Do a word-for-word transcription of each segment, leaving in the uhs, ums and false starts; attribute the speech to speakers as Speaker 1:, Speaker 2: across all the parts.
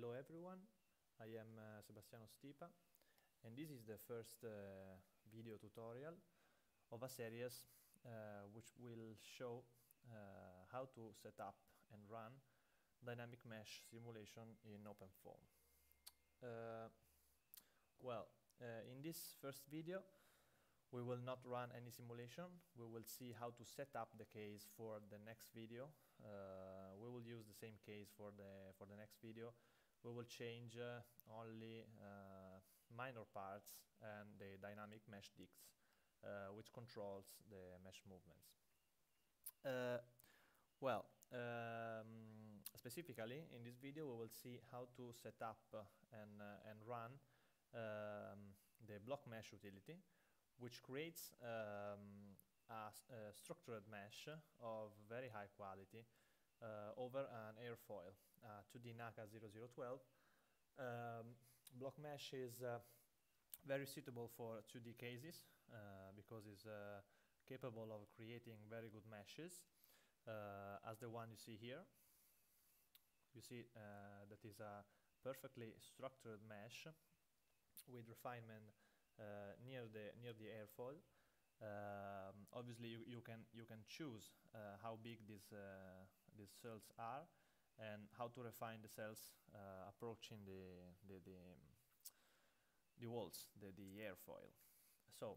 Speaker 1: hello everyone, I am uh, Sebastiano Stipa, and this is the first uh, video tutorial of a series uh, which will show uh, how to set up and run DynamicMesh simulation in OpenFOAM. Uh, well, uh, in this first video we will not run any simulation. We will see how to set up the case for the next video. Uh, we will use the same case for the for the next video. We will change uh, only uh, minor parts and the dynamic mesh dicts, uh, which controls the mesh movements. Uh, well, um, specifically in this video we will see how to set up uh, and uh, and run um, the BlockMesh utility, which creates um, a, a structured mesh of very high quality uh, over an airfoil, uh, two D NACA zero zero one two. Um, BlockMesh is uh, very suitable for two D cases uh, because it's uh, capable of creating very good meshes, uh, as the one you see here. You see uh, that is a perfectly structured mesh with refinement Uh, near the near the airfoil. Um, obviously, you, you can you can choose uh, how big these uh, these cells are and how to refine the cells uh, approaching the the the, the walls, the the airfoil. So,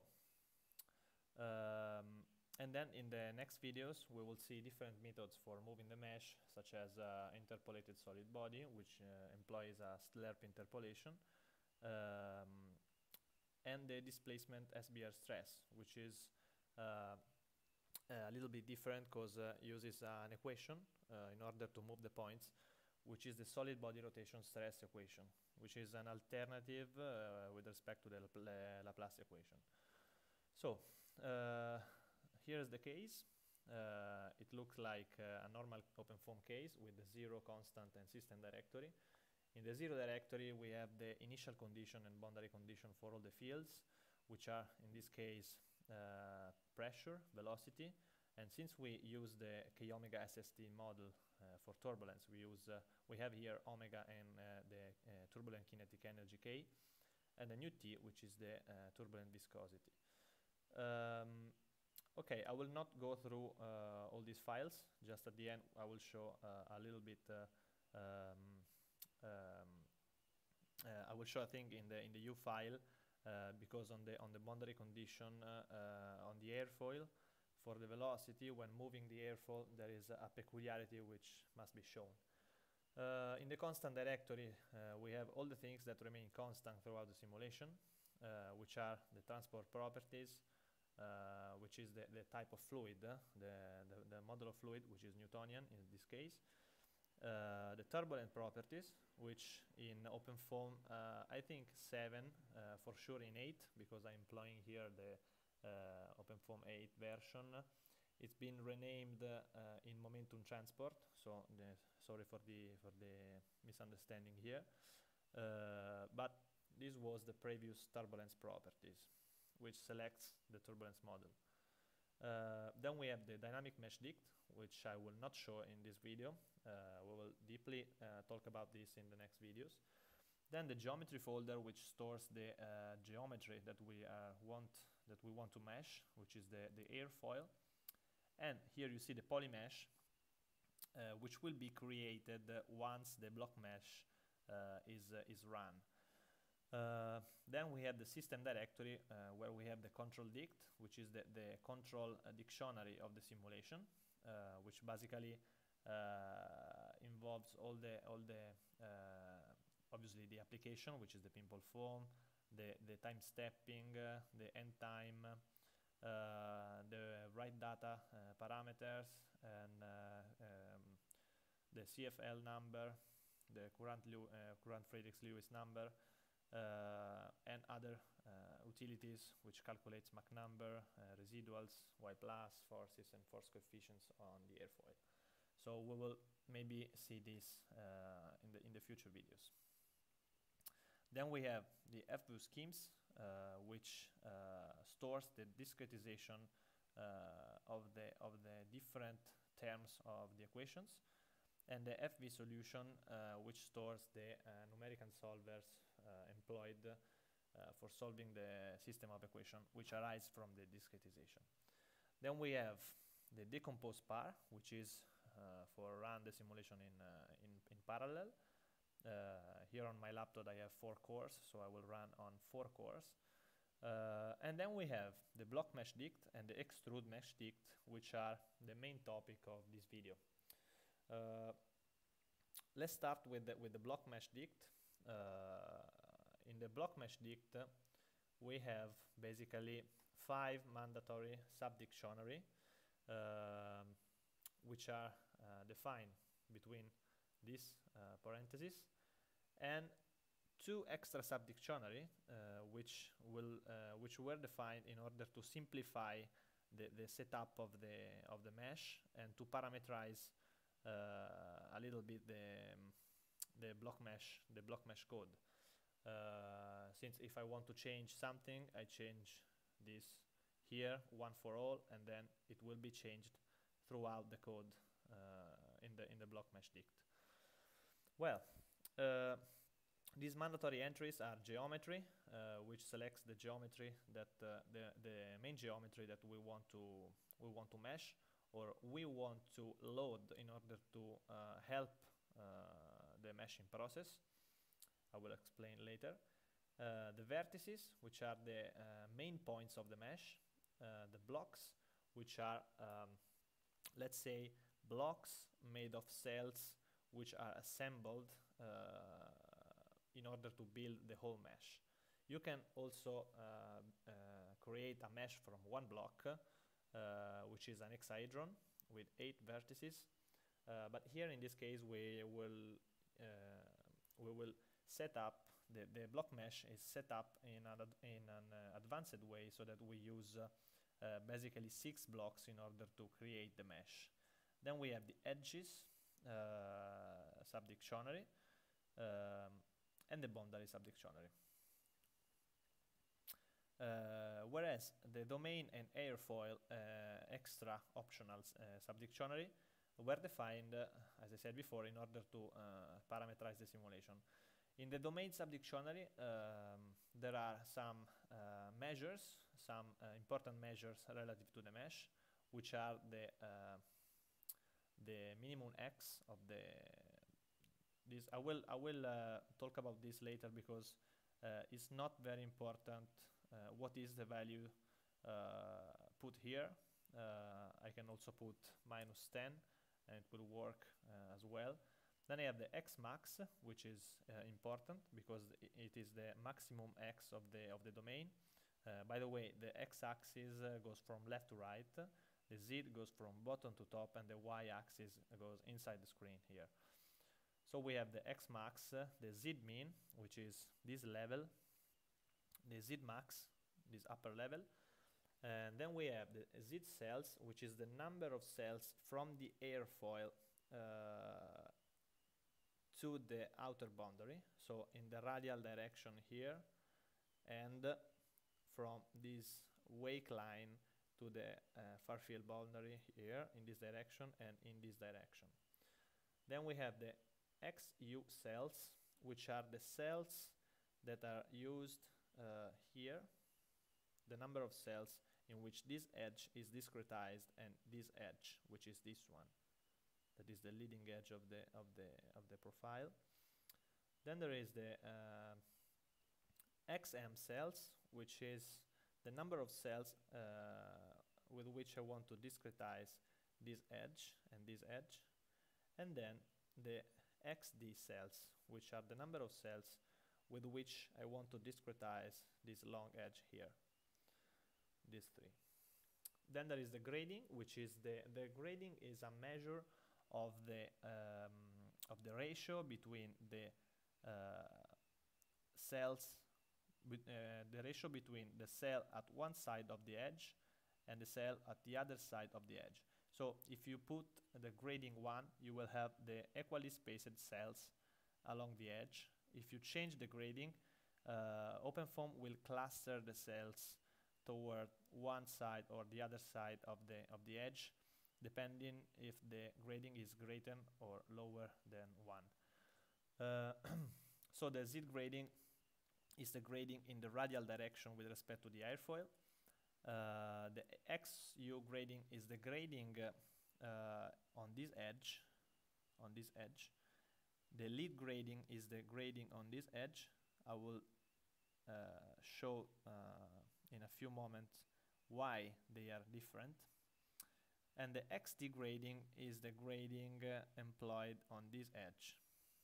Speaker 1: um, and then in the next videos we will see different methods for moving the mesh, such as uh, interpolated solid body, which uh, employs a slurp interpolation. Um, and the displacement S B R stress, which is uh, a little bit different because uh, uses uh, an equation uh, in order to move the points, which is the solid body rotation stress equation, which is an alternative uh, with respect to the La Laplace equation. So uh, here's the case. Uh, it looks like uh, a normal OpenFOAM case with the zero, constant, and system directory. In the zero directory, we have the initial condition and boundary condition for all the fields, which are, in this case, uh, pressure, velocity, and since we use the K omega S S T model uh, for turbulence, we use uh, we have here omega and uh, the uh, turbulent kinetic energy K, and the nu T, which is the uh, turbulent viscosity. Um, okay, I will not go through uh, all these files. Just at the end, I will show uh, a little bit. Uh, um, Um, uh, I will show a thing in the in the U file uh, because on the on the boundary condition uh, uh, on the airfoil for the velocity when moving the airfoil, there is a, a peculiarity which must be shown. Uh, in the constant directory, uh, we have all the things that remain constant throughout the simulation, uh, which are the transport properties, uh, which is the, the type of fluid, uh, the, the the model of fluid, which is Newtonian in this case. Uh, the turbulent properties, which in OpenFOAM, uh, I think seven, uh, for sure in eight, because I'm employing here the uh, OpenFOAM eight version. It's been renamed uh, in momentum transport, so the, sorry for the for the misunderstanding here. Uh, but this was the previous turbulence properties, which selects the turbulence model. Uh, then we have the dynamic mesh dict, which I will not show in this video. Uh, we will deeply uh, talk about this in the next videos. Then the geometry folder, which stores the uh, geometry that we uh, want that we want to mesh, which is the the airfoil. And here you see the polymesh, uh, which will be created uh, once the BlockMesh uh, is uh, is run. Uh, then we have the system directory uh, where we have the control dict, which is the, the control uh, dictionary of the simulation, uh, which basically uh, involves all the all the uh, obviously the application, which is the pimple foam, the the time stepping, uh, the end time, uh, the write data uh, parameters, and uh, um, the C F L number, the current uh, current Friedrich-Lewis number. Uh, and other uh, utilities which calculates Mach number, uh, residuals, Y plus, forces, and force coefficients on the airfoil. So we will maybe see this uh, in the in the future videos. Then we have the F V U schemes, uh, which uh, stores the discretization uh, of the of the different terms of the equations. and the F V solution, uh, which stores the uh, numerical solvers uh, employed uh, for solving the system of equation which arise from the discretization. Then we have the decomposed par, which is uh, for run the simulation in, uh, in, in parallel. Uh, here on my laptop I have four cores, so I will run on four cores. Uh, and then we have the BlockMesh dict and the extrude mesh dict, which are the main topic of this video. Uh, let's start with the, with the BlockMesh dict. Uh, in the BlockMesh dict, uh, we have basically five mandatory subdictionary, um, which are uh, defined between these uh, parentheses, and two extra subdictionary uh, which will uh, which were defined in order to simplify the, the setup of the of the mesh and to parameterize uh, a little bit the um, the BlockMesh the BlockMesh code. Uh, since if I want to change something, I change this here one for all, and then it will be changed throughout the code uh, in the in the BlockMesh dict. Well. Uh, These mandatory entries are geometry, uh, which selects the geometry that uh, the the main geometry that we want to we want to mesh, or we want to load in order to uh, help uh, the meshing process. I will explain later. Uh, the vertices, which are the uh, main points of the mesh. Uh, the blocks, which are um, let's say blocks made of cells which are assembled Uh, in order to build the whole mesh. You can also uh, uh, create a mesh from one block, uh, which is an hexahedron with eight vertices. Uh, but here in this case we will uh, we will set up the, the block mesh is set up in an, ad in an uh, advanced way, so that we use uh, uh, basically six blocks in order to create the mesh. Then we have the edges uh, subdictionary, um, and the boundary subdictionary. Uh, whereas the domain and airfoil uh, extra optional uh, subdictionary were defined, uh, as I said before, in order to uh, parameterize the simulation. In the domain subdictionary, um, there are some uh, measures, some uh, important measures relative to the mesh, which are the uh, the minimum x of the This I will I will uh, talk about this later, because uh, it's not very important uh, what is the value uh, put here. Uh, I can also put minus ten, and it will work uh, as well. Then I have the x max, which is uh, important because it is the maximum x of the of the domain. Uh, by the way, the x-axis uh, goes from left to right, the z goes from bottom to top, and the y-axis goes inside the screen here. So we have the x max, uh, the z min, which is this level, the z max, this upper level, and then we have the z cells, which is the number of cells from the airfoil uh, to the outer boundary, so in the radial direction here, and uh, from this wake line to the uh, far field boundary here in this direction and in this direction. Then we have the X U cells, which are the cells that are used uh, here, the number of cells in which this edge is discretized, and this edge, which is this one, that is the leading edge of the of the of the profile. Then there is the uh, X M cells, which is the number of cells uh, with which I want to discretize this edge and this edge, and then the X D cells, which are the number of cells with which I want to discretize this long edge here, these three. Then there is the grading, which is the the grading is a measure of the um, of the ratio between the uh, cells, with, uh, the ratio between the cell at one side of the edge and the cell at the other side of the edge. So if you put the grading one, you will have the equally spaced cells along the edge. If you change the grading, uh, OpenFOAM will cluster the cells toward one side or the other side of the of the edge, depending if the grading is greater or lower than one. Uh, so the Z grading is the grading in the radial direction with respect to the airfoil. Uh, the X U grading is the grading uh, uh, on this edge, on this edge. The lead grading is the grading on this edge. I will uh, show uh, in a few moments why they are different. And the X D grading is the grading uh, employed on this edge.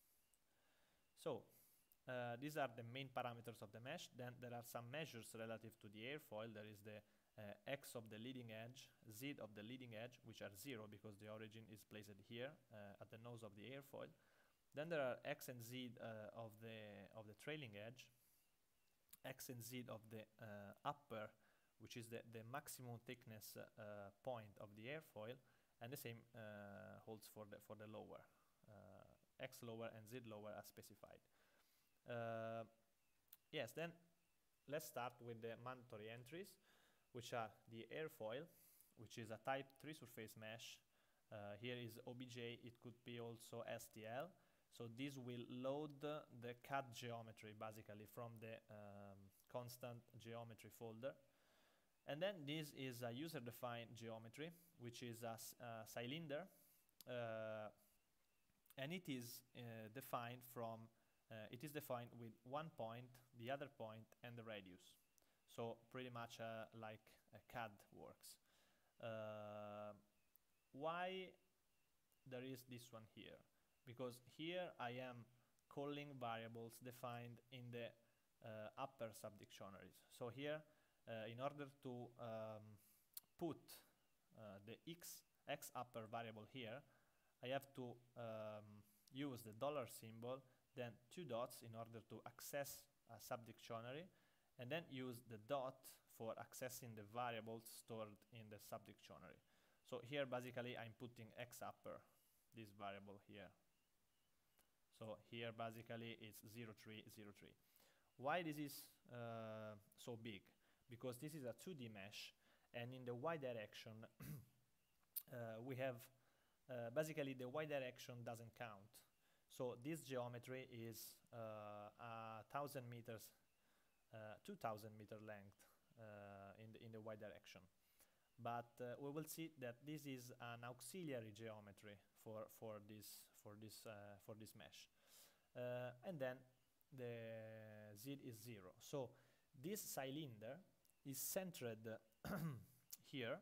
Speaker 1: So uh, these are the main parameters of the mesh. Then there are some measures relative to the airfoil. There is the uh, X of the leading edge, Z of the leading edge, which are zero because the origin is placed here uh, at the nose of the airfoil. Then there are X and Z uh, of the of the trailing edge, X and Z of the uh, upper, which is the, the maximum thickness uh, point of the airfoil, and the same uh, holds for the for the lower. Uh, X lower and Z lower are specified. Uh, yes, then let's start with the mandatory entries, which are the airfoil, which is a type three surface mesh. Uh, here is O B J, it could be also S T L. So this will load uh, the C A D geometry basically from the um, constant geometry folder. And then this is a user-defined geometry, which is a, a cylinder. Uh, and it is uh, defined from, uh, it is defined with one point, the other point, and the radius. So pretty much uh, like a C A D works. Uh, why there is this one here? Because here I am calling variables defined in the uh, upper subdictionaries. So here, uh, in order to um, put uh, the x, x upper variable here, I have to um, use the dollar symbol, then two dots in order to access a subdictionary, and then use the dot for accessing the variables stored in the subdictionary. So here basically I'm putting x upper, this variable here. So here basically it's zero three zero three. Why this is uh, so big? Because this is a two D mesh, and in the y direction uh, we have uh, basically the y direction doesn't count. So this geometry is uh, a thousand meters, uh, two thousand meter length uh, in the in the y direction. But uh, we will see that this is an auxiliary geometry for for this for this uh, for this mesh, uh, and then the Z is zero. So this cylinder is centered here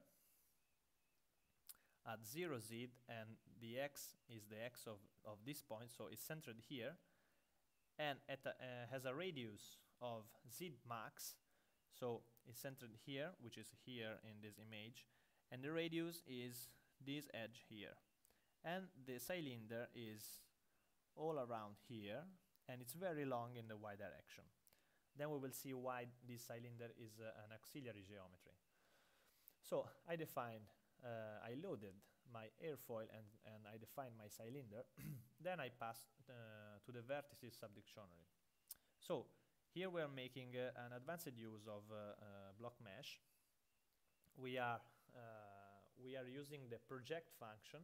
Speaker 1: at zero Z, and the X is the X of of this point. So it's centered here, and at a, uh, has a radius of Z max. So it's centered here, which is here in this image, and the radius is this edge here. And the cylinder is all around here, and it's very long in the y direction. Then we will see why this cylinder is uh, an auxiliary geometry. So I defined, uh, I loaded my airfoil and, and I defined my cylinder. Then I passed uh, to the vertices subdictionary. So here we are making uh, an advanced use of uh, uh, BlockMesh. We are uh, we are using the project function,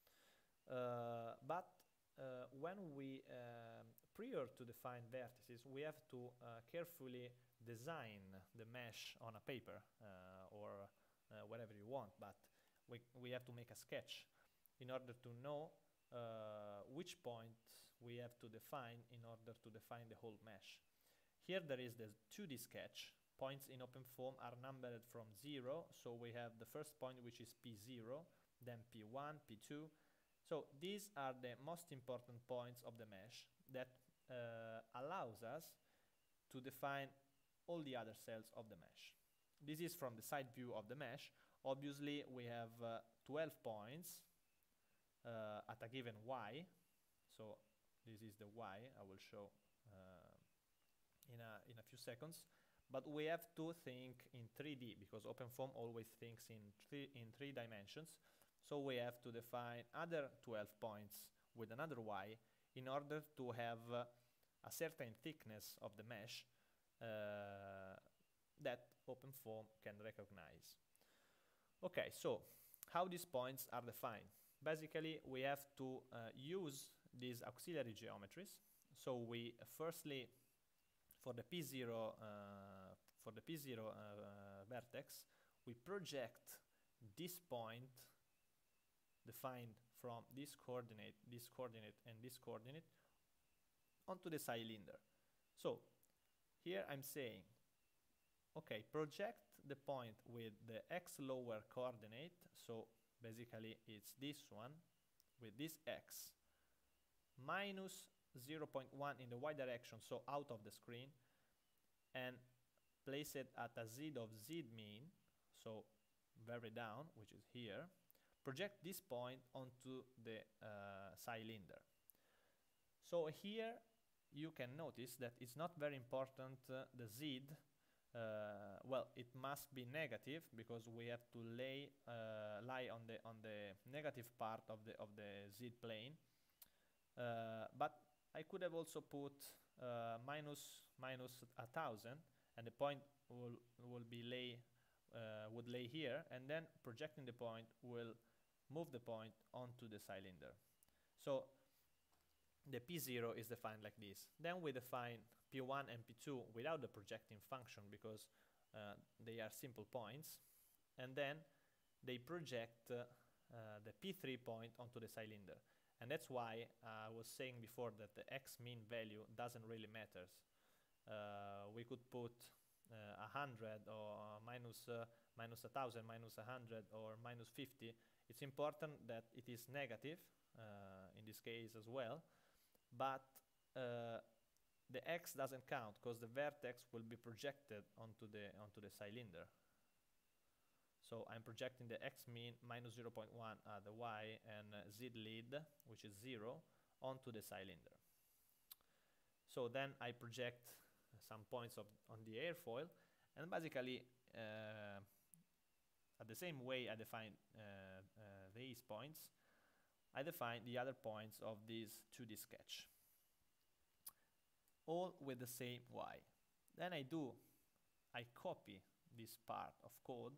Speaker 1: uh, but uh, when we um, prior to define vertices, we have to uh, carefully design the mesh on a paper uh, or uh, whatever you want. But we we have to make a sketch in order to know uh, which point we have to define in order to define the whole mesh. Here there is the two D sketch. Points in OpenFOAM are numbered from zero, so we have the first point, which is P zero, then P one, P two. So these are the most important points of the mesh that uh, allows us to define all the other cells of the mesh. This is from the side view of the mesh. Obviously we have uh, twelve points uh, at a given y. So this is the y I will show uh, in a in a few seconds, but we have to think in three D because OpenFOAM always thinks in three in three dimensions. So we have to define other twelve points with another y in order to have uh, a certain thickness of the mesh uh, that OpenFOAM can recognize. Okay, so how these points are defined. Basically, we have to uh, use these auxiliary geometries. So we uh, firstly, for the P zero, uh, for the P zero uh, vertex, we project this point defined from this coordinate, this coordinate, and this coordinate onto the cylinder. So here I'm saying, okay, project the point with the x lower coordinate, so basically it's this one, with this x, minus zero point one in the y direction, so out of the screen, and place it at a z of z mean, so very down, which is here. Project this point onto the uh, cylinder. So here you can notice that it's not very important uh, the z. Uh, well, it must be negative because we have to lay uh, lie on the on the negative part of the of the z plane. Uh, but I could have also put uh, minus minus a thousand, and the point will will be lay uh, would lay here, and then projecting the point will move the point onto the cylinder. So the P zero is defined like this. Then we define P one and P two without the projecting function because uh, they are simple points, and then they project uh, uh, the P three point onto the cylinder. And that's why uh, I was saying before that the x mean value doesn't really matter. Uh, we could put uh, one hundred or minus, uh, minus one thousand, minus one hundred, or minus fifty. It's important that it is negative uh, in this case as well, but uh, the x doesn't count because the vertex will be projected onto the onto the cylinder. So I'm projecting the x mean minus zero point one at the y and uh, z lead, which is zero, onto the cylinder. So then I project some points of on the airfoil, and basically uh, at the same way I define uh, uh, these points, I define the other points of this two D sketch, all with the same y. Then I do, I copy this part of code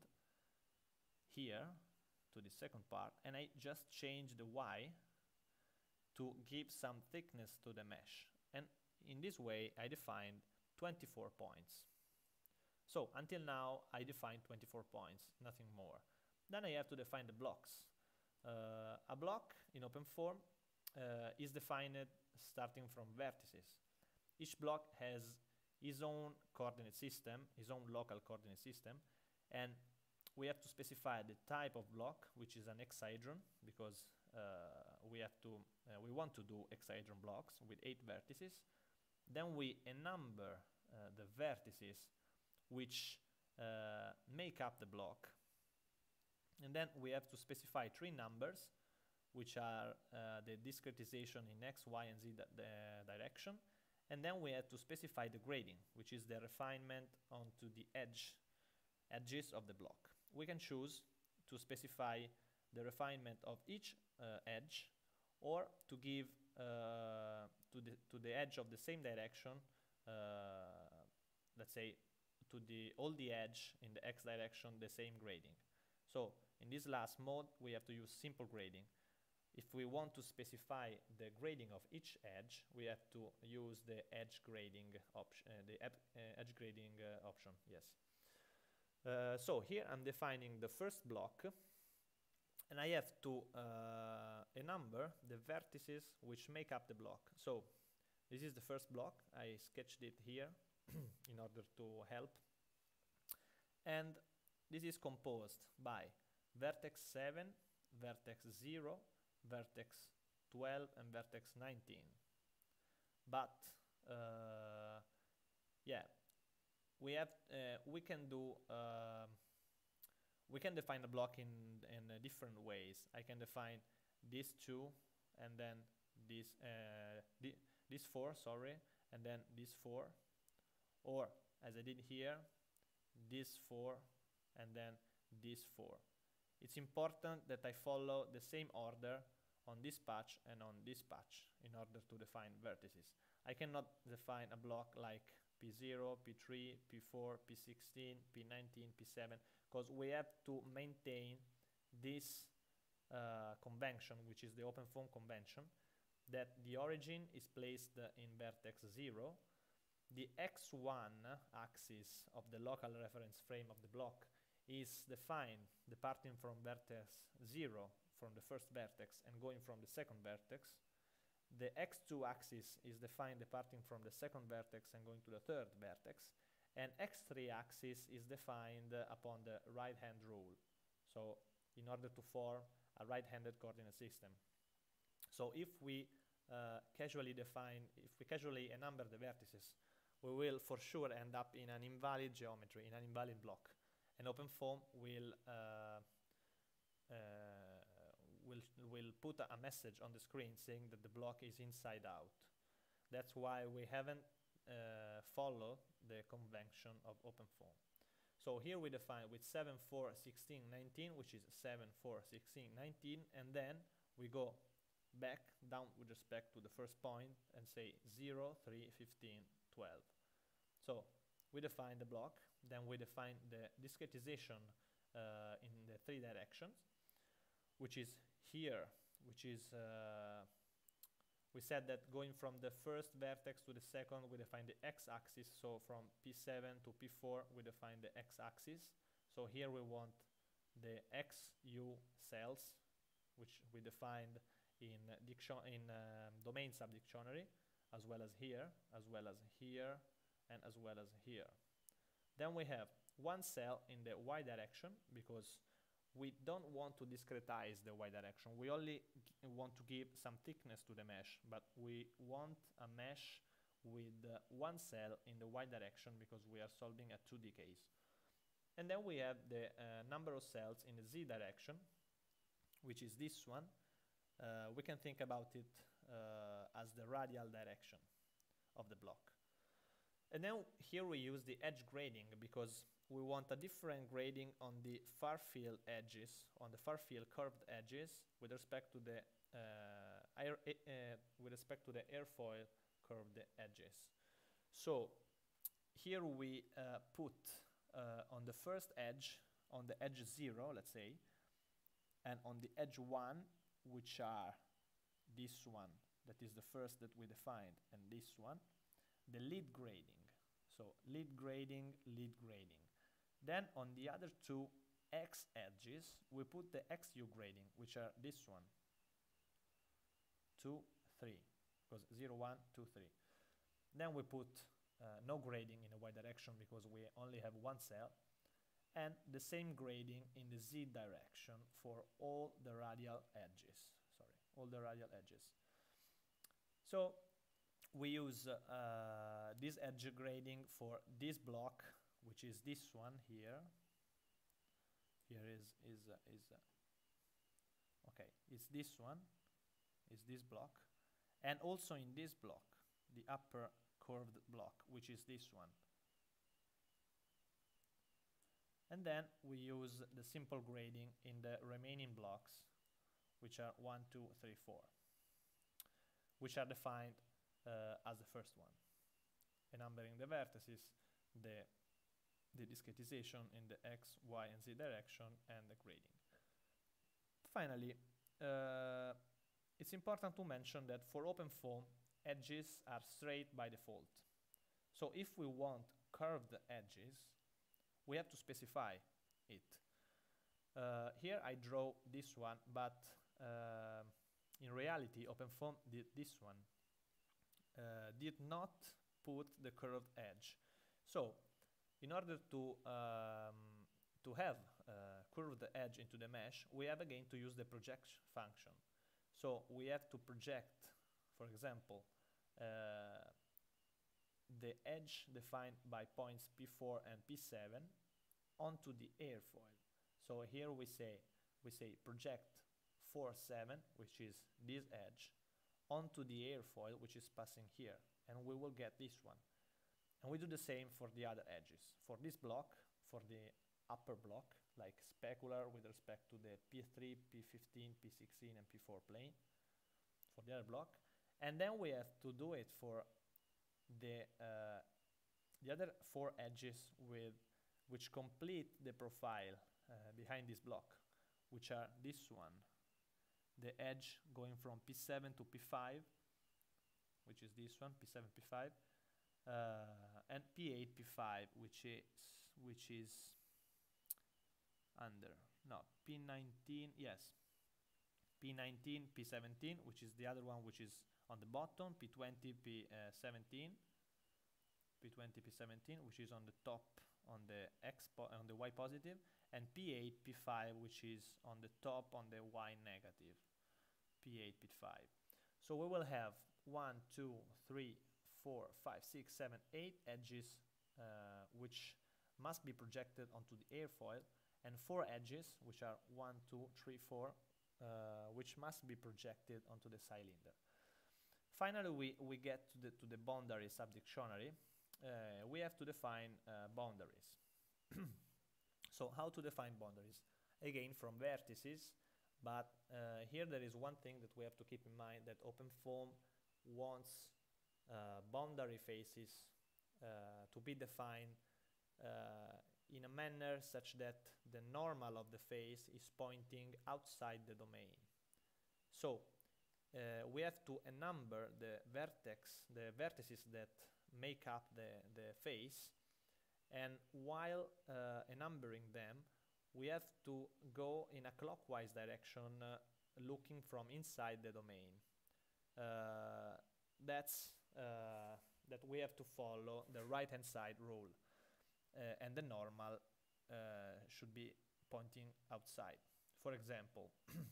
Speaker 1: here to the second part, and I just change the y to give some thickness to the mesh. And in this way, I defined twenty-four points. So until now, I defined twenty-four points, nothing more. Then I have to define the blocks. Uh, a block in OpenFOAM uh, is defined starting from vertices. Each block has his own coordinate system, his own local coordinate system, and we have to specify the type of block, which is an hexahedron, because uh, we have to, uh, we want to do hexahedron blocks with eight vertices. Then we enumber uh, the vertices which uh, make up the block, and then we have to specify three numbers, which are uh, the discretization in x, y, and z di the direction, and then we have to specify the grading, which is the refinement onto the edge edges of the block. We can choose to specify the refinement of each uh, edge, or to give uh, to the to the edge of the same direction, uh, let's say to the all the edge in the x direction the same grading. So in this last mode we have to use simple grading. If we want to specify the grading of each edge, we have to use the edge grading option, uh, the uh, edge grading uh, option. Yes. Uh, so here I'm defining the first block, and I have to uh, enumber the vertices which make up the block. So this is the first block. I sketched it here in order to help. And this is composed by vertex seven, vertex zero, vertex twelve, and vertex nineteen. But uh, yeah, we have uh, we can do uh, we can define a block in in uh, different ways. I can define these two, and then this uh, th this four, sorry, and then this four, or as I did here, this four, and then this four. It's important that I follow the same order on this patch and on this patch in order to define vertices. I cannot define a block like P zero, P three, P four, P sixteen, P nineteen, P seven, because we have to maintain this uh, convention, which is the OpenFOAM convention, that the origin is placed in vertex zero, the x one axis of the local reference frame of the block is defined departing from vertex zero from the first vertex and going from the second vertex. The x two axis is defined departing from the second vertex and going to the third vertex. And x three axis is defined uh, upon the right-hand rule. So in order to form a right-handed coordinate system. So if we uh, casually define, if we casually enumber the vertices, we will for sure end up in an invalid geometry, in an invalid block. And OpenFOAM will uh, uh, will will put a message on the screen saying that the block is inside out. That's why we haven't uh, followed the convention of OpenFOAM. So here we define with seven, four, sixteen, nineteen, which is seven, four, sixteen, nineteen, and then we go back down with respect to the first point and say zero, three, fifteen, twelve. So we define the block, then we define the discretization uh, in the three directions, which is here, which is, uh, we said that going from the first vertex to the second, we define the x-axis. So from P seven to P four, we define the x-axis. So here we want the X U cells, which we defined in, diction in um, domain subdictionary, as well as here, as well as here, and as well as here. Then we have one cell in the y direction, because we don't want to discretize the y direction. We only want to give some thickness to the mesh, but we want a mesh with uh, one cell in the y direction because we are solving a two D case. And then we have the uh, number of cells in the z direction, which is this one. Uh, we can think about it uh, as the radial direction of the block. And then here we use the edge grading because we want a different grading on the far field edges, on the far field curved edges, with respect to the uh, air, uh, with respect to the airfoil curved edges. So here we uh, put uh, on the first edge, on the edge zero, let's say, and on the edge one, which are this one, that is the first that we defined, and this one, the lead grading. So lead grading, lead grading. Then on the other two x edges, we put the X U grading, which are this one, two, three, because zero, one, two, three. Then we put uh, no grading in the y direction because we only have one cell, and the same grading in the z direction for all the radial edges. Sorry, all the radial edges. So we use uh, this edge grading for this block, which is this one here. Here is is uh, is uh, okay. It's this one, is this block, and also in this block, the upper curved block, which is this one. And then we use the simple grading in the remaining blocks, which are one, two, three, four, which are defined uh, as the first one, enumbering the vertices, the the discretization in the x, y, and z direction, and the grading. Finally, uh, it's important to mention that for OpenFOAM, edges are straight by default. So if we want curved edges, we have to specify it. Uh, here I draw this one, but uh, in reality, OpenFOAM did this one. Uh, did not put the curved edge. So in order to um, to have uh, curved edge into the mesh, we have again to use the project function. So we have to project, for example, uh, the edge defined by points P four and P seven onto the airfoil. So here we say we say project four, seven, which is this edge, onto the airfoil, which is passing here, and we will get this one. And we do the same for the other edges. For this block, for the upper block, like specular with respect to the P three, P fifteen, P sixteen, and P four plane, for the other block. And then we have to do it for the uh, the other four edges with which complete the profile uh, behind this block. which are this one, the edge going from P seven to P five, which is this one, P seven, P five, uh, and P eight, P five, which is which is under, no, P nineteen, yes, P nineteen, P seventeen, which is the other one, which is on the bottom, P twenty, P seventeen, P twenty, P seventeen, which is on the top, on the X on the Y positive, and P eight, P five, which is on the top on the Y negative, P eight, P five. So we will have one, two, three, four, five, six, seven, eight edges, uh, which must be projected onto the airfoil, and four edges, which are one, two, three, four, uh, which must be projected onto the cylinder. Finally, we, we get to the, to the boundary subdictionary. Uh, we have to define uh, boundaries. So how to define boundaries? Again, from vertices, but uh, here there is one thing that we have to keep in mind, that OpenFOAM wants uh, boundary faces uh, to be defined uh, in a manner such that the normal of the face is pointing outside the domain. So uh, we have to enumber the vertex, the vertices that make up the, the face, and while uh, ennumbering them, we have to go in a clockwise direction, uh, looking from inside the domain. Uh, that's uh, that we have to follow the right hand side rule, uh, and the normal uh, should be pointing outside. For example,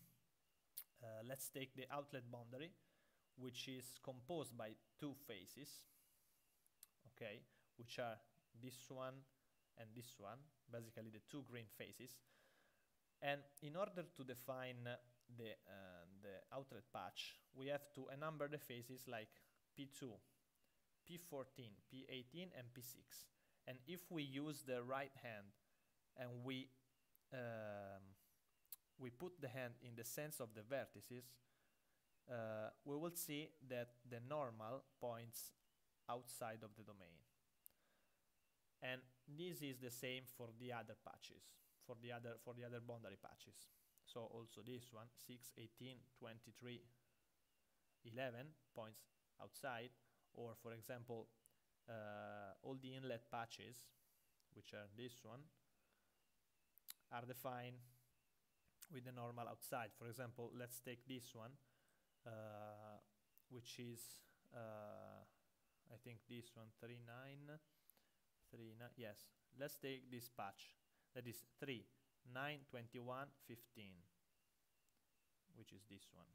Speaker 1: uh, let's take the outlet boundary, which is composed by two faces, okay, which are this one and this one, basically the two green faces. And in order to define uh, the, uh, the outlet patch, we have to enumber the faces like P two, P fourteen, P eighteen, and P six. And if we use the right hand and we um, we put the hand in the sense of the vertices, uh, we will see that the normal points outside of the domain. And this is the same for the other patches, for the other for the other boundary patches. So also this one, six, eighteen, twenty-three, eleven points outside, or for example, uh, all the inlet patches, which are this one, are defined with the normal outside. For example, let's take this one, uh, which is, uh, I think this one, three, nine, three, nine, yes. Let's take this patch, that is three, nine, twenty-one, fifteen, which is this one.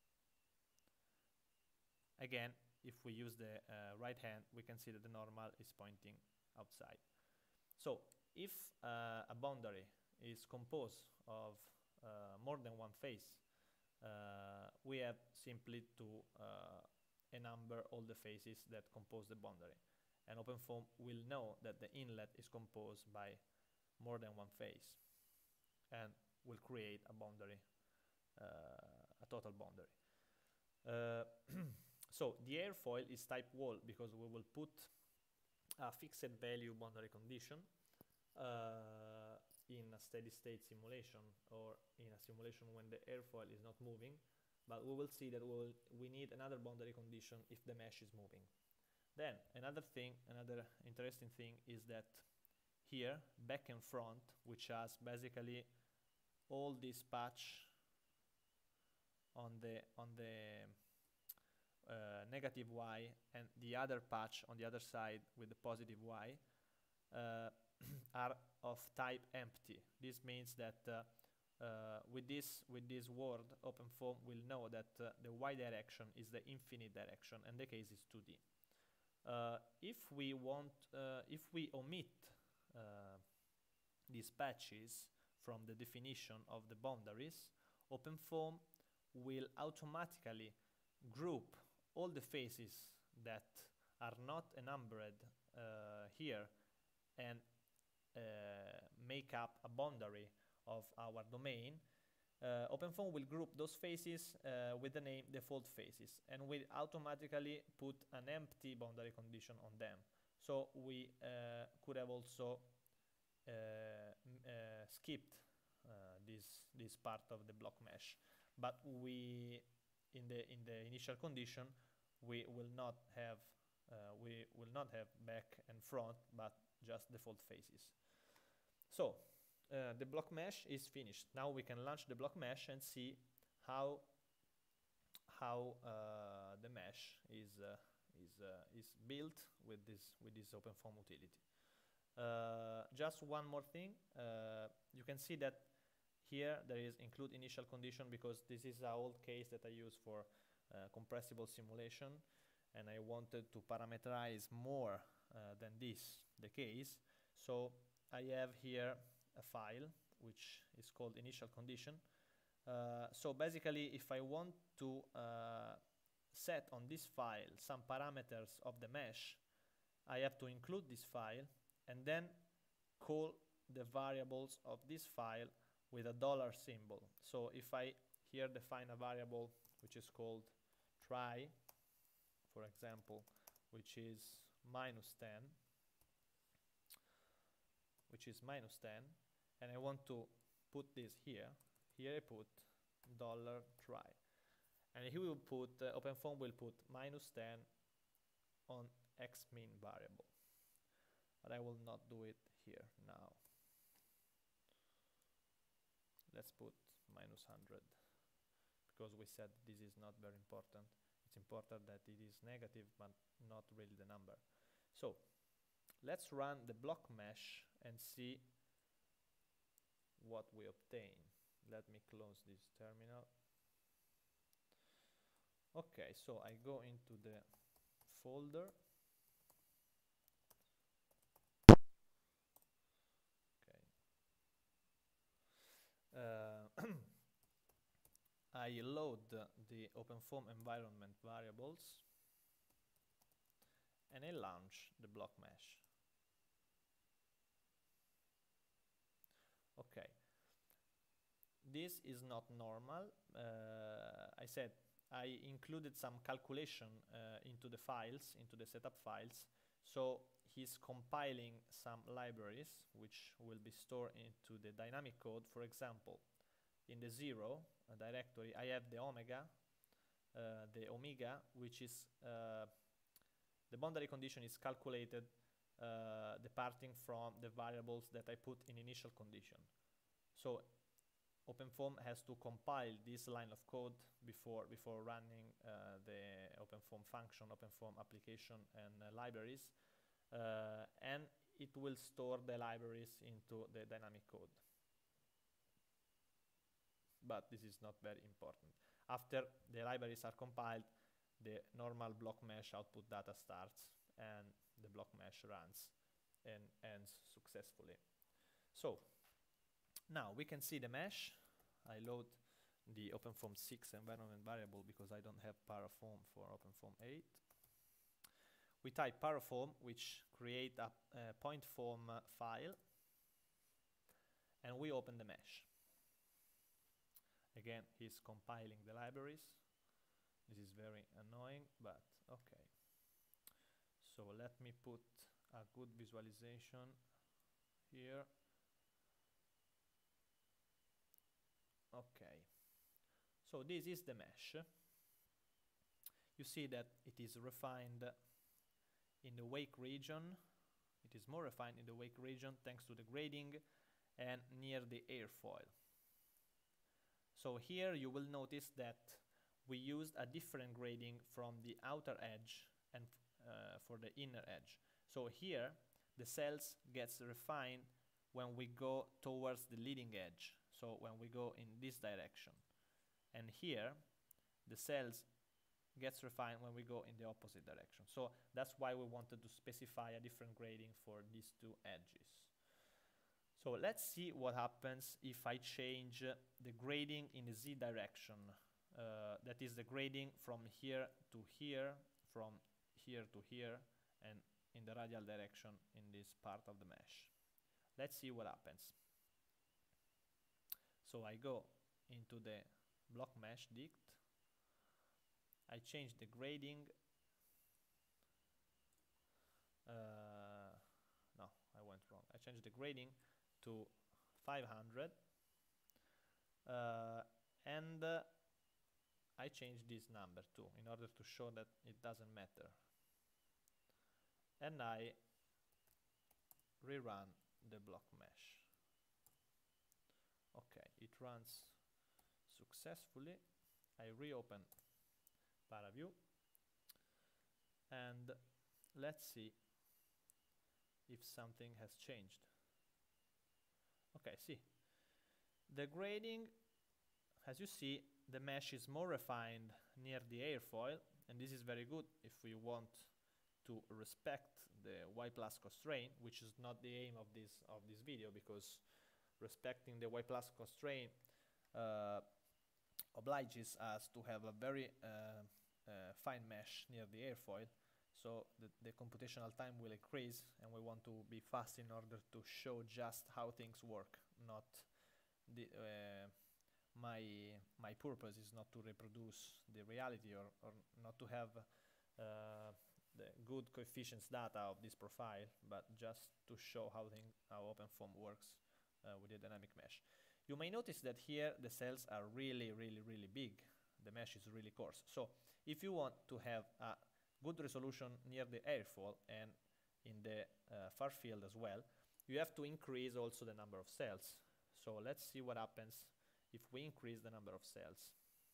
Speaker 1: Again, if we use the uh, right hand, we can see that the normal is pointing outside. So if uh, a boundary is composed of uh, more than one face, uh, we have simply to uh, enumber all the faces that compose the boundary. And OpenFOAM will know that the inlet is composed by more than one face, and will create a boundary, uh, a total boundary. Uh, so the airfoil is type wall because we will put a fixed value boundary condition uh, in a steady state simulation, or in a simulation when the airfoil is not moving, but we will see that we, will, we need another boundary condition if the mesh is moving. Then another thing, another interesting thing is that here, back and front, which has basically all this patch on the on the uh, negative Y, and the other patch on the other side with the positive Y, uh, are of type empty. This means that uh, uh, with this with this word, OpenFOAM will know that uh, the Y direction is the infinite direction, and the case is two D. Uh, if we want, uh, if we omit uh, these patches from the definition of the boundaries, OpenFOAM will automatically group all the faces that are not enumbered uh, here and uh, make up a boundary of our domain. Uh, OpenFOAM will group those faces uh, with the name default faces, and will automatically put an empty boundary condition on them. So we uh, could have also uh, uh, skipped uh, this this part of the block mesh. But we in the in the initial condition we will not have uh, we will not have back and front, but just default faces. So uh, the block mesh is finished. Now we can launch the block mesh and see how how uh, the mesh is uh, is uh, is built with this with this OpenFOAM utility. Uh, just one more thing, uh, you can see that here there is include initial condition, because this is an old case that I use for uh, compressible simulation, and I wanted to parameterize more uh, than this the case. So I have here a file which is called initial condition. Uh, so basically, if I want to uh, set on this file some parameters of the mesh, I have to include this file and then call the variables of this file with a dollar symbol. So if I here define a variable which is called try, for example, which is minus ten, which is minus ten, and I want to put this here, here I put dollar try, and he will put, uh, OpenFOAM will put minus ten on xmin variable, but I will not do it here now. Let's put minus one hundred, because we said this is not very important. It's important that it is negative, but not really the number. So let's run the block mesh and see what we obtain. Let me close this terminal. Okay, so I go into the folder. Okay. Uh, I load the, the OpenFOAM environment variables and I launch the block mesh. Okay. This is not normal. Uh, I said I included some calculation uh, into the files, into the setup files. So he's compiling some libraries which will be stored into the dynamic code. For example, in the zero uh, directory, I have the omega, uh, the omega, which is uh, the boundary condition is calculated uh, departing from the variables that I put in initial condition. So OpenFOAM has to compile this line of code before before running uh, the OpenFOAM function, OpenFOAM application, and uh, libraries, uh, and it will store the libraries into the dynamic code. But this is not very important. After the libraries are compiled, the normal block mesh output data starts, and the block mesh runs and ends successfully. So now we can see the mesh. I load the OpenFOAM six environment variable because I don't have parafoam for OpenFOAM eight. We type parafoam, which create a uh, point foam uh, file, and we open the mesh. Again, he's compiling the libraries. This is very annoying, but okay. So let me put a good visualization here. Okay, so this is the mesh. You see that it is refined in the wake region. It is more refined in the wake region thanks to the grading and near the airfoil. So here you will notice that we used a different grading from the outer edge and uh, for the inner edge. So here the cells gets refined when we go towards the leading edge. So when we go in this direction, and here the cells gets refined when we go in the opposite direction. So that's why we wanted to specify a different grading for these two edges. So let's see what happens if I change uh, the grading in the z direction. Uh, that is the grading from here to here, from here to here, and in the radial direction in this part of the mesh. Let's see what happens. So I go into the block mesh dict. I change the grading. Uh, no, I went wrong. I changed the grading to five hundred, uh, and uh, I change this number too in order to show that it doesn't matter, and I rerun the BlockMesh. Okay, it runs successfully. I reopen ParaView, and let's see if something has changed. Okay, see, the grading, as you see, the mesh is more refined near the airfoil, and this is very good if we want to respect the Y plus constraint, which is not the aim of this of this video, because respecting the Y plus constraint uh, obliges us to have a very uh, uh, fine mesh near the airfoil, so the, the computational time will increase, and we want to be fast in order to show just how things work. Not the uh, my my purpose is not to reproduce the reality, or, or not to have uh, the good coefficients data of this profile, but just to show how thing, how OpenFOAM works uh, with the dynamic mesh. You may notice that here the cells are really, really, really big. The mesh is really coarse. So if you want to have a good resolution near the airfoil and in the uh, far field as well, you have to increase also the number of cells. So let's see what happens if we increase the number of cells.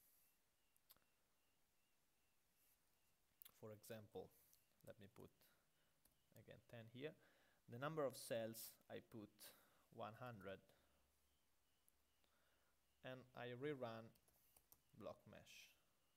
Speaker 1: For example, let me put again ten here. The number of cells, I put one hundred, and I rerun BlockMesh.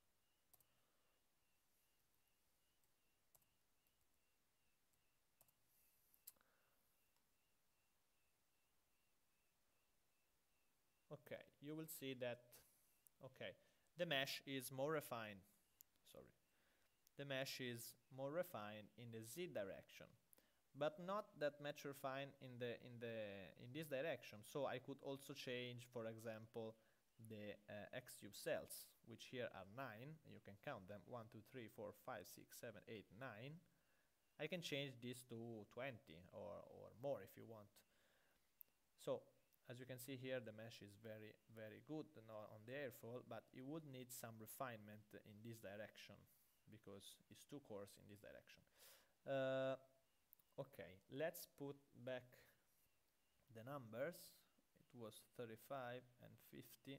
Speaker 1: Okay, you will see that, okay, the mesh is more refined, sorry, the mesh is more refined in the Z direction, but not that much refined in the in the in this direction. So I could also change, for example, the uh, X-tube cells, which here are nine. You can count them: one, two, three, four, five, six, seven, eight, nine. I can change this to twenty or or more if you want. So as you can see here, the mesh is very, very good on the airfoil, but it would need some refinement in this direction because it's too coarse in this direction. Uh, okay, let's put back the numbers. It was thirty-five and fifty.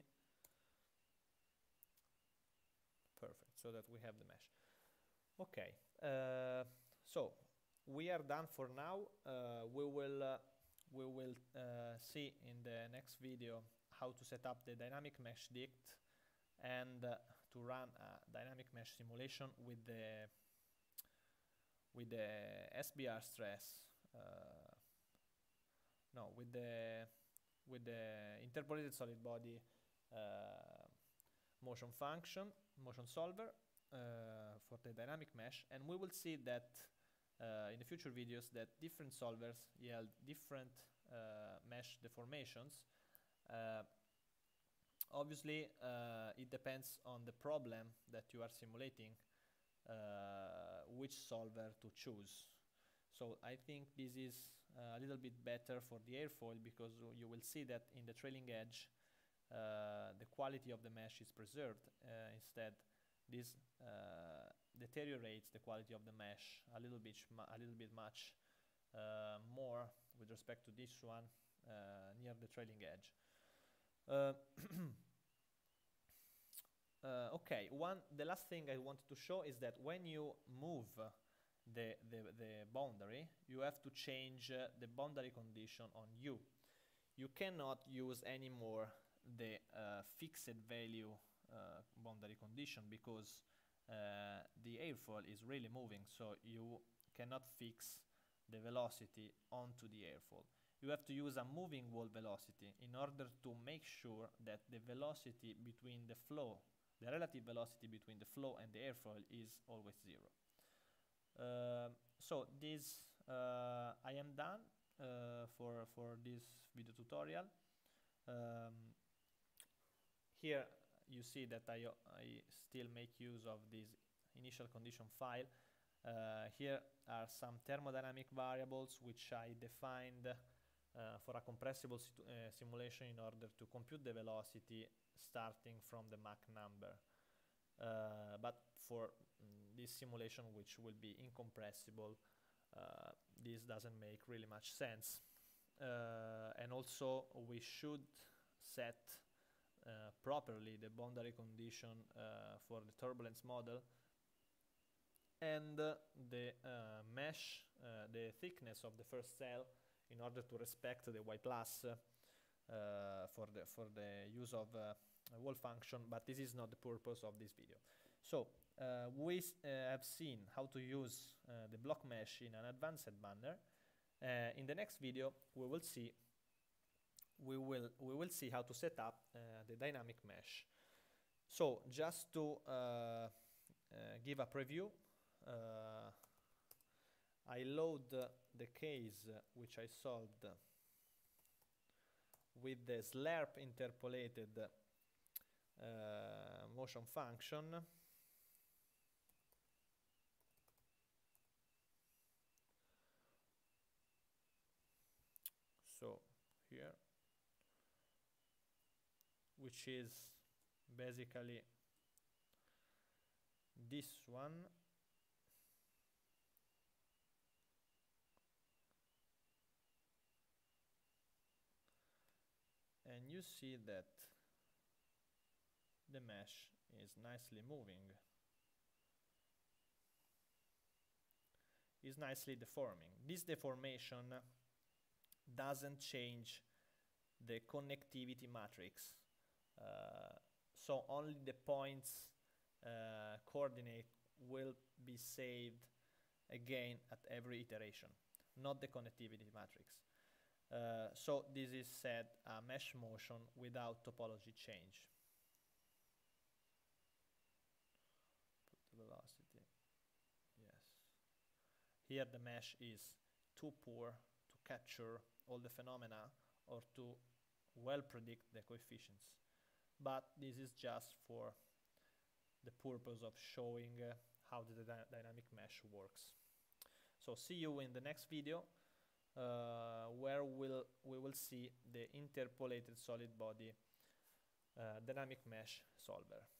Speaker 1: Perfect, so that we have the mesh. Okay, uh, so we are done for now. Uh, we will uh, we will uh, see in the next video how to set up the dynamic mesh dict and uh, to run a dynamic mesh simulation with the with the S B R stress. Uh, no, with the with the interpolated solid body uh, motion function, motion solver uh, for the dynamic mesh, and we will see that uh, in the future videos that different solvers yield different uh, mesh deformations. Uh, obviously, uh, it depends on the problem that you are simulating, uh, which solver to choose. So I think this is uh, a little bit better for the airfoil, because you will see that in the trailing edge uh, the quality of the mesh is preserved. Uh, instead, this uh, deteriorates the quality of the mesh a little bit, a little bit much uh, more with respect to this one uh, near the trailing edge. Uh, uh, okay, one the last thing I wanted to show is that when you move the the, the boundary, you have to change uh, the boundary condition on U. You cannot use anymore the uh, fixed value uh, boundary condition, because uh, the airfoil is really moving, so you cannot fix the velocity onto the airfoil. You have to use a moving wall velocity in order to make sure that the velocity between the flow, the relative velocity between the flow and the airfoil, is always zero. Uh, so this, uh, I am done uh, for, for this video tutorial. Um, here you see that I, I still make use of this initial condition file. Uh, here are some thermodynamic variables which I defined uh, for a compressible uh, simulation in order to compute the velocity starting from the Mach number. Uh, but for mm, this simulation, which will be incompressible, uh, this doesn't make really much sense. Uh, and also we should set uh, properly the boundary condition uh, for the turbulence model, and uh, the uh, mesh, uh, the thickness of the first cell, in order to respect the y plus uh, for the for the use of uh, a wall function. But this is not the purpose of this video. So uh, we uh, have seen how to use uh, the BlockMesh in an advanced manner. Uh, in the next video, we will see we will we will see how to set up uh, the dynamic mesh. So just to uh, uh, give a preview, uh, I load uh, the case uh, which I solved with the slurp interpolated uh, motion function. So here, which is basically this one, and you see that the mesh is nicely moving, is nicely deforming. This deformation doesn't change the connectivity matrix, uh, so only the points uh, coordinate will be saved again at every iteration, not the connectivity matrix. Uh, so this is said a mesh motion without topology change. Put the velocity, yes. Here the mesh is too poor to capture all the phenomena or to well predict the coefficients. But this is just for the purpose of showing uh, how the dy dynamic mesh works. So see you in the next video, uh, where we'll, we will see the interpolated solid body uh, dynamic mesh solver.